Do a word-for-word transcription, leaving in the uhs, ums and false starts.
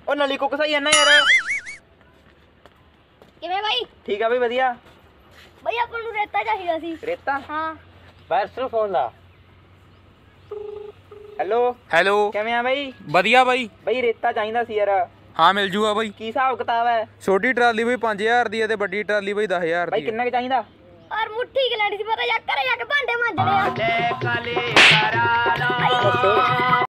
ਉਹ ਨਲੀ ਕੁੱਕ ਸਹੀ ਹੈ ਨਾ ਯਾਰ। ਕਿਵੇਂ ਬਾਈ? ਠੀਕ ਆ ਬਈ ਵਧੀਆ। ਬਾਈ ਆਪਾਂ ਨੂੰ ਰੇਤਾ ਚਾਹੀਦਾ ਸੀ। ਰੇਤਾ? ਹਾਂ ਬੈਰਸ ਨੂੰ ਫੋਨ ਲਾ। ਹੈਲੋ ਹੈਲੋ ਕਿਵੇਂ ਆ ਬਈ? ਵਧੀਆ ਬਾਈ। ਬਈ ਰੇਤਾ ਚਾਹੀਦਾ ਸੀ ਯਾਰ। ਹਾਂ ਮਿਲ ਜੂਗਾ ਬਾਈ। ਕੀ ਹਿਸਾਬ ਕਿਤਾਬ ਹੈ? ਛੋਟੀ ਟਰਾਲੀ ਬਈ ਪੰਜ ਹਜ਼ਾਰ ਦੀ ਹੈ ਤੇ ਵੱਡੀ ਟਰਾਲੀ ਬਈ ਦਸ ਹਜ਼ਾਰ ਬਈ ਦੀ। ਕਿੰਨਾ ਕੁ ਚਾਹੀਦਾ? ਔਰ ਮੁੱਠੀ ਕਿ ਲੈਣੀ ਸੀ, ਪਤਾ ਜਾ ਘਰੇ ਜਾ ਕੇ ਭਾਂਡੇ ਮਾਂਜਣੇ ਆ। ਕਾਲੇ ਕਰਾ